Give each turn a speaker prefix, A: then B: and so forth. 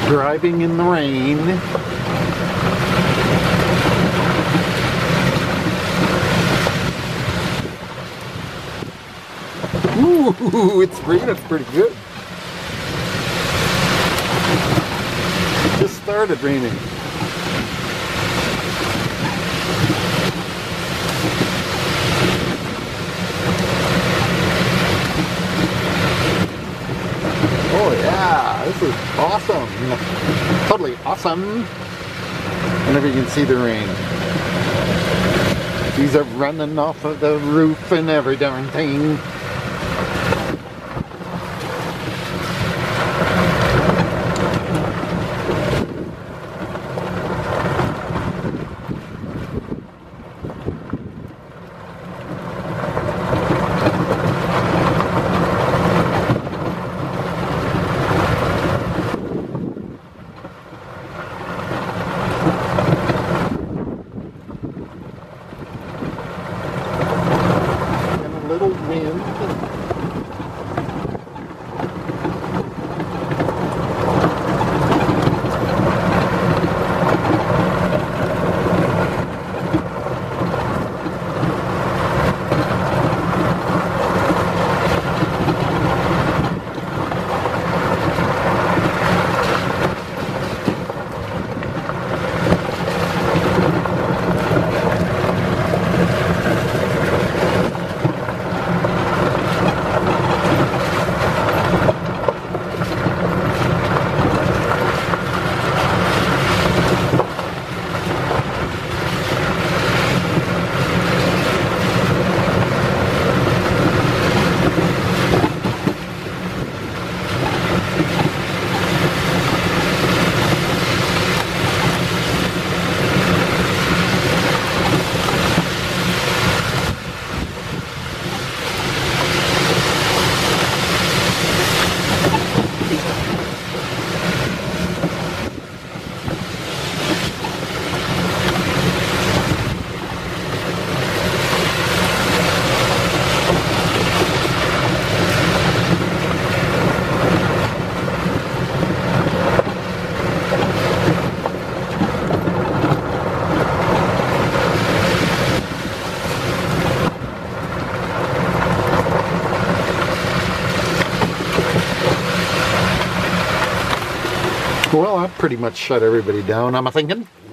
A: Driving in the rain. Ooh, it's raining pretty good. It just started raining. Oh yeah, this is awesome. Totally awesome. Whenever you can see the rain. These are running off of the roof and every darn thing. Little wind. Well, that pretty much shut everybody down, I'm thinking.